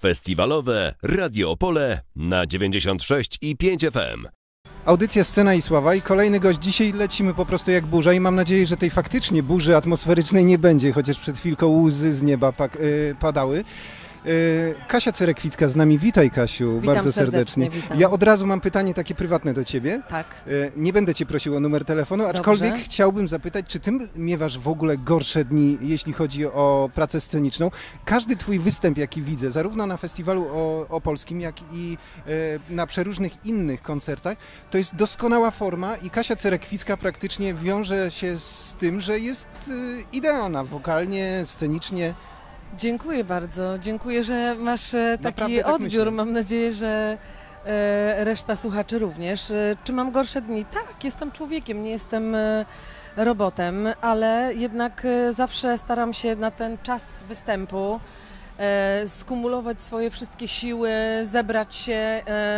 Festiwalowe Radio Opole na 96,5 FM. Audycja Scena i Sława i kolejny gość. Dzisiaj lecimy po prostu jak burza i mam nadzieję, że tej faktycznie burzy atmosferycznej nie będzie, chociaż przed chwilką łzy z nieba padały. Kasia Cerekwicka z nami. Witaj, Kasiu, Witam bardzo serdecznie. Witam. Ja od razu mam pytanie takie prywatne do Ciebie. Tak. Nie będę Cię prosił o numer telefonu, aczkolwiek chciałbym zapytać, czy Ty miewasz w ogóle gorsze dni, jeśli chodzi o pracę sceniczną? Każdy Twój występ, jaki widzę, zarówno na festiwalu opolskim, jak i na przeróżnych innych koncertach, to jest doskonała forma i Kasia Cerekwicka praktycznie wiąże się z tym, że jest idealna wokalnie, scenicznie. Dziękuję bardzo. Dziękuję, że masz taki tak odbiór. myślę. Mam nadzieję, że reszta słuchaczy również. Czy mam gorsze dni? Tak, jestem człowiekiem, nie jestem robotem, ale jednak zawsze staram się na ten czas występu skumulować swoje wszystkie siły, zebrać się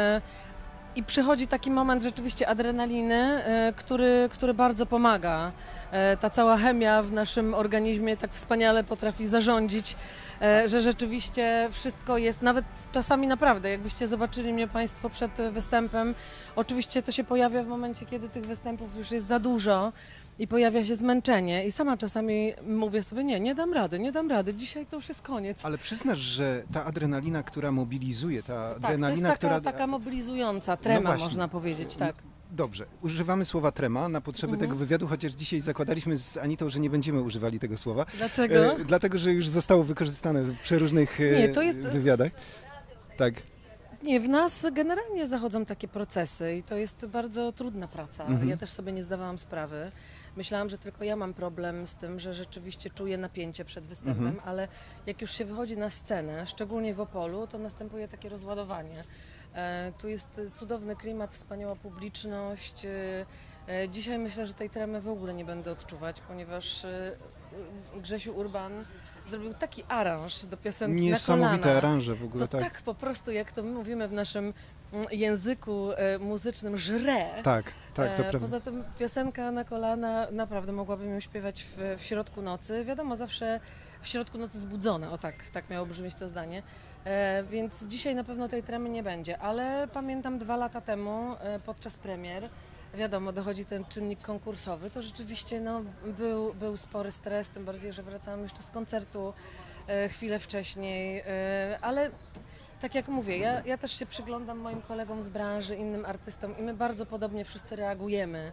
i przychodzi taki moment rzeczywiście adrenaliny, który bardzo pomaga. Ta cała chemia w naszym organizmie tak wspaniale potrafi zarządzić, że rzeczywiście wszystko jest, nawet czasami naprawdę, jakbyście zobaczyli mnie Państwo przed występem, oczywiście to się pojawia w momencie, kiedy tych występów już jest za dużo i pojawia się zmęczenie i sama czasami mówię sobie, nie dam rady, dzisiaj to już jest koniec. Ale przyznasz, że ta adrenalina, która mobilizuje, ta Tak, adrenalina, to jest która... taka mobilizująca, trema właśnie. można powiedzieć, tak. Dobrze, używamy słowa trema na potrzeby tego wywiadu, chociaż dzisiaj zakładaliśmy z Anitą, że nie będziemy używali tego słowa. Dlaczego? Dlatego, że już zostało wykorzystane w przeróżnych to jest... wywiadach. Tak. Nie, w nas generalnie zachodzą takie procesy i to jest bardzo trudna praca. Ja też sobie nie zdawałam sprawy. Myślałam, że tylko ja mam problem z tym, że rzeczywiście czuję napięcie przed występem, ale jak już się wychodzi na scenę, szczególnie w Opolu, to następuje takie rozładowanie. Tu jest cudowny klimat, wspaniała publiczność. Dzisiaj myślę, że tej tremy w ogóle nie będę odczuwać, ponieważ Grzesiu Urban zrobił taki aranż do piosenki na kolana. Niesamowite aranże w ogóle, to tak po prostu, jak to mówimy w naszym języku muzycznym, żre. Tak, to prawda. Poza tym piosenka na kolana, naprawdę mogłabym ją śpiewać w środku nocy. Wiadomo, zawsze w środku nocy zbudzona, o tak miało brzmieć to zdanie. Więc dzisiaj na pewno tej tremy nie będzie, ale pamiętam 2 lata temu podczas premier, wiadomo, dochodzi ten czynnik konkursowy, to rzeczywiście był spory stres, tym bardziej, że wracałam jeszcze z koncertu chwilę wcześniej, ale tak jak mówię, ja też się przyglądam moim kolegom z branży, innym artystom i my bardzo podobnie wszyscy reagujemy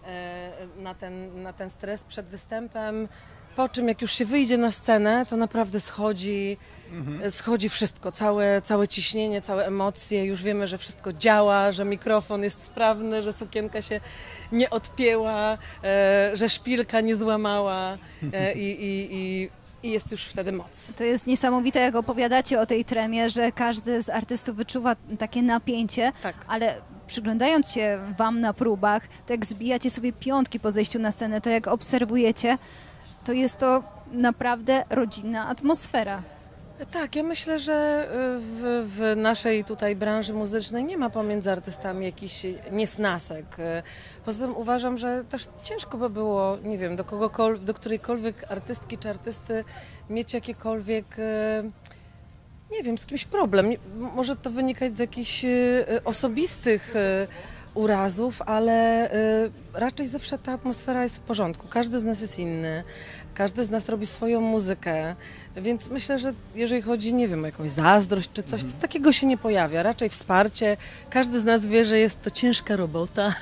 na ten stres przed występem, po czym jak już się wyjdzie na scenę, to naprawdę schodzi wszystko, całe ciśnienie, całe emocje, już wiemy, że wszystko działa, że mikrofon jest sprawny, że sukienka się nie odpięła, że szpilka nie złamała i jest już wtedy moc. To jest niesamowite, jak opowiadacie o tej tremie, że każdy z artystów wyczuwa takie napięcie, Tak. ale przyglądając się Wam na próbach, to jak zbijacie sobie piątki po zejściu na scenę, to jak obserwujecie, to jest to naprawdę rodzinna atmosfera. Tak, ja myślę, że w naszej tutaj branży muzycznej nie ma pomiędzy artystami jakichś niesnasek. Poza tym uważam, że też ciężko by było, nie wiem, do którejkolwiek artystki czy artysty mieć jakiekolwiek, nie wiem, z kimś problem. Może to wynikać z jakichś osobistych urazów, ale raczej zawsze ta atmosfera jest w porządku. Każdy z nas jest inny, każdy z nas robi swoją muzykę, więc myślę, że jeżeli chodzi, nie wiem, o jakąś zazdrość czy coś, to takiego się nie pojawia. Raczej wsparcie. Każdy z nas wie, że jest to ciężka robota,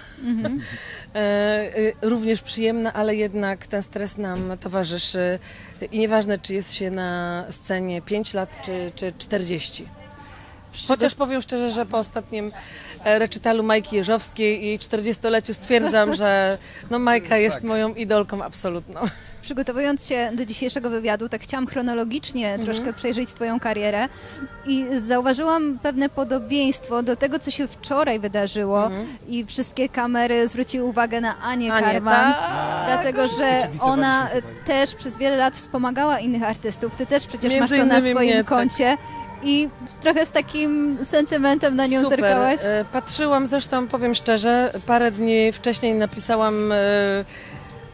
również przyjemna, ale jednak ten stres nam towarzyszy i nieważne, czy jest się na scenie 5 lat czy 40. Chociaż powiem szczerze, że po ostatnim recitalu Majki Jeżowskiej i jej 40-leciu stwierdzam, że Majka jest moją idolką absolutną. Przygotowując się do dzisiejszego wywiadu, tak chciałam chronologicznie troszkę przejrzeć Twoją karierę i zauważyłam pewne podobieństwo do tego, co się wczoraj wydarzyło i wszystkie kamery zwróciły uwagę na Anię Karwan, dlatego że ona też przez wiele lat wspomagała innych artystów. Ty też przecież masz to na swoim koncie. I trochę z takim sentymentem na nią zerkałaś? Patrzyłam, zresztą powiem szczerze, parę dni wcześniej napisałam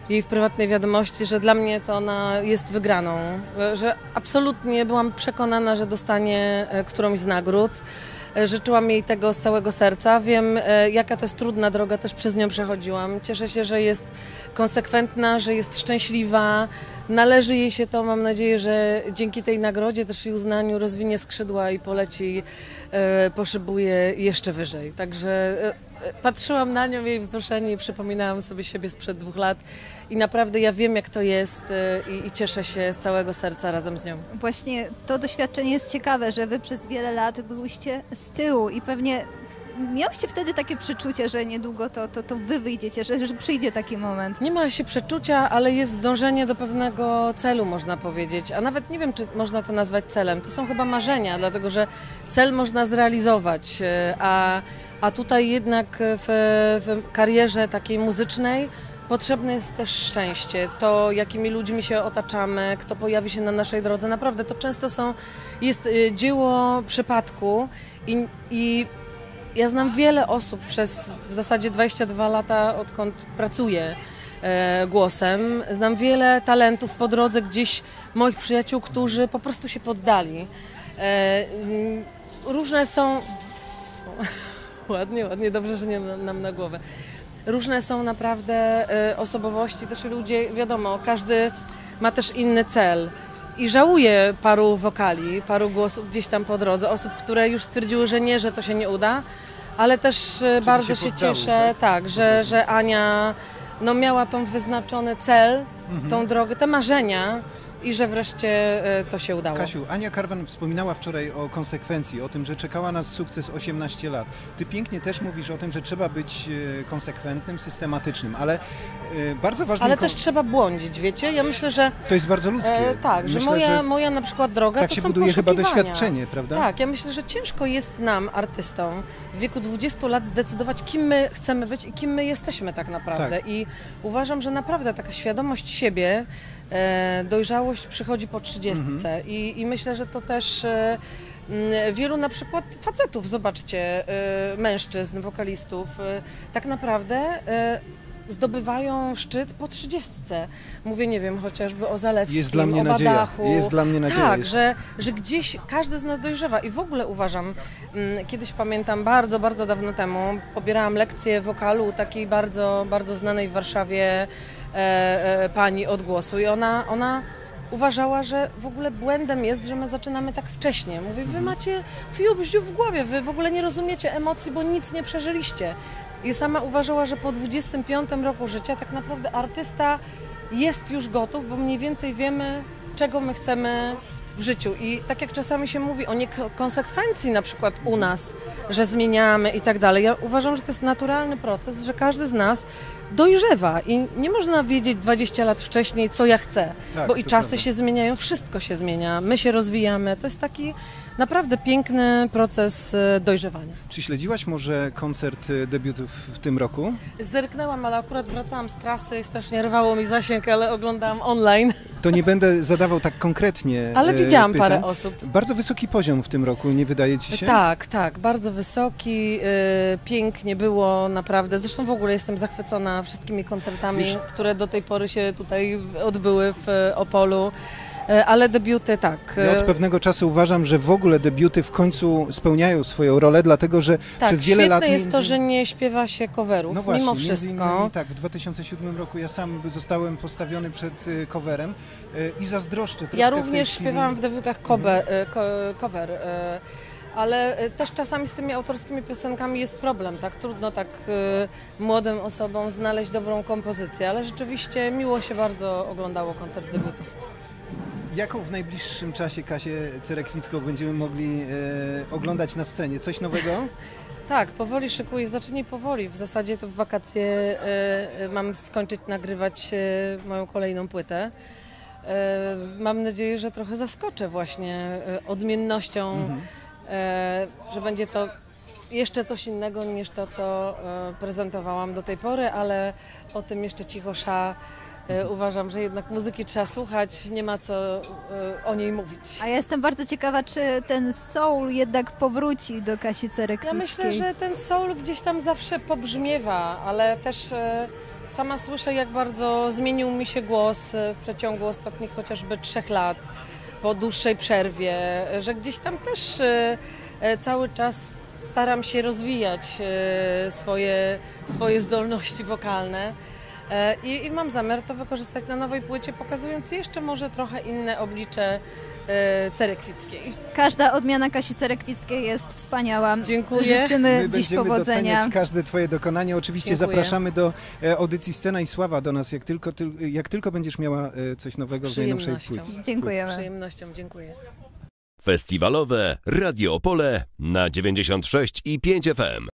jej w prywatnej wiadomości, że dla mnie to ona jest wygraną, że absolutnie byłam przekonana, że dostanie którąś z nagród. Życzyłam jej tego z całego serca. Wiem, jaka to jest trudna droga, też przez nią przechodziłam. Cieszę się, że jest konsekwentna, że jest szczęśliwa. Należy jej się to, mam nadzieję, że dzięki tej nagrodzie też i uznaniu rozwinie skrzydła i poleci, poszybuje jeszcze wyżej. Także patrzyłam na nią, jej wzruszenie i przypominałam sobie siebie sprzed 2 lat i naprawdę ja wiem, jak to jest i cieszę się z całego serca razem z nią. Właśnie to doświadczenie jest ciekawe, że wy przez wiele lat byłyście z tyłu i pewnie miałyście wtedy takie przeczucie, że niedługo to wy wyjdziecie, że przyjdzie taki moment. Nie ma się przeczucia, ale jest dążenie do pewnego celu, można powiedzieć. A nawet nie wiem, czy można to nazwać celem. To są chyba marzenia, dlatego że cel można zrealizować, a tutaj jednak w karierze takiej muzycznej potrzebne jest też szczęście. To, jakimi ludźmi się otaczamy, kto pojawi się na naszej drodze. Naprawdę to często jest dzieło przypadku i ja znam wiele osób przez w zasadzie 22 lata, odkąd pracuję głosem. Znam wiele talentów po drodze gdzieś moich przyjaciół, którzy po prostu się poddali. Różne są... Ładnie, dobrze, że nie nam na głowę. Różne są naprawdę osobowości, też ludzie, wiadomo, każdy ma też inny cel. I żałuję paru wokali, paru głosów gdzieś tam po drodze, osób, które już stwierdziły, że nie, że to się nie uda, ale też bardzo się cieszę, tak, że Ania miała tą wyznaczony cel, tą drogę, te marzenia i że wreszcie to się udało. Kasiu, Ania Karwan wspominała wczoraj o konsekwencji, o tym, że czekała nas sukces 18 lat. Ty pięknie też mówisz o tym, że trzeba być konsekwentnym, systematycznym, ale bardzo ważne... Ale też trzeba błądzić, wiecie? Ja myślę, że... To jest bardzo ludzkie. Tak, myślę, że moja na przykład droga tak to się są buduje chyba poszukiwania. doświadczenie, prawda? Tak, ja myślę, że ciężko jest nam, artystom, w wieku 20 lat zdecydować, kim my chcemy być i kim my jesteśmy tak naprawdę. Tak. I uważam, że naprawdę taka świadomość siebie, dojrzałość przychodzi po 30. I myślę, że to też wielu na przykład facetów, zobaczcie, mężczyzn, wokalistów, tak naprawdę zdobywają szczyt po 30. Mówię, nie wiem, chociażby o Zalewskim, Jest dla mnie o nadzieja. Badachu. Jest dla mnie nadzieja. Tak, że gdzieś każdy z nas dojrzewa i w ogóle uważam, kiedyś pamiętam bardzo, bardzo dawno temu, pobierałam lekcję wokalu u takiej bardzo, bardzo znanej w Warszawie pani od głosu i ona uważała, że w ogóle błędem jest, że my zaczynamy tak wcześnie. Mówię, wy macie fiu-bździu w głowie, wy w ogóle nie rozumiecie emocji, bo nic nie przeżyliście. I sama uważała, że po 25 roku życia tak naprawdę artysta jest już gotów, bo mniej więcej wiemy, czego my chcemy w życiu. I tak jak czasami się mówi o niekonsekwencji na przykład u nas, że zmieniamy i tak dalej, ja uważam, że to jest naturalny proces, że każdy z nas dojrzewa i nie można wiedzieć 20 lat wcześniej, co ja chcę, Tak, bo i to czasy prawda. się zmieniają, wszystko się zmienia, my się rozwijamy, to jest taki naprawdę piękny proces dojrzewania. Czy śledziłaś może koncert debiutów w tym roku? Zerknęłam, ale akurat wracałam z trasy i strasznie rwało mi zasięg, ale oglądałam online. To nie będę zadawał tak konkretnie Ale widziałam pytań. parę osób. Bardzo wysoki poziom w tym roku, nie wydaje ci się? Tak, bardzo wysoki, pięknie było naprawdę. Zresztą w ogóle jestem zachwycona wszystkimi koncertami, które do tej pory się tutaj odbyły w Opolu. Ale debiuty tak. Ja od pewnego czasu uważam, że w ogóle debiuty w końcu spełniają swoją rolę, dlatego że Tak, przez wiele lat... świetne jest to, że nie śpiewa się coverów, No właśnie, mimo między wszystko. innymi, tak, w 2007 roku ja sam zostałem postawiony przed coverem i zazdroszczę troszkę Ja w tej również chwili. śpiewałam w debiutach cover. Ale też czasami z tymi autorskimi piosenkami jest problem, tak? Trudno tak młodym osobom znaleźć dobrą kompozycję, ale rzeczywiście miło się bardzo oglądało koncert debiutów. Jaką w najbliższym czasie Kasię Cerekwicką będziemy mogli oglądać na scenie? Coś nowego? Tak, powoli szykuję, znaczy nie powoli, w zasadzie to w wakacje mam skończyć nagrywać moją kolejną płytę. Mam nadzieję, że trochę zaskoczę właśnie odmiennością, że będzie to jeszcze coś innego niż to, co prezentowałam do tej pory, ale o tym jeszcze cicho Uważam, że jednak muzyki trzeba słuchać, nie ma co o niej mówić. A ja jestem bardzo ciekawa, czy ten soul jednak powróci do Kasi Ja Cerekwieckiej. myślę, że ten soul gdzieś tam zawsze pobrzmiewa, ale też sama słyszę, jak bardzo zmienił mi się głos w przeciągu ostatnich chociażby 3 lat, po dłuższej przerwie, że gdzieś tam też cały czas staram się rozwijać swoje zdolności wokalne. I mam zamiar to wykorzystać na nowej płycie, pokazując jeszcze może trochę inne oblicze Cerekwickiej. Każda odmiana Kasi Cerekwickiej jest wspaniała. Dziękuję. Życzymy My dziś będziemy powodzenia. doceniać każde twoje dokonanie. Oczywiście Dziękuję. zapraszamy do audycji Scena i Sława do nas, jak tylko będziesz miała coś nowego z najnowszej przyjemnością. płyty. Z Dziękujemy. przyjemnością, dziękuję. Festiwalowe Radio Opole na 96,5 FM.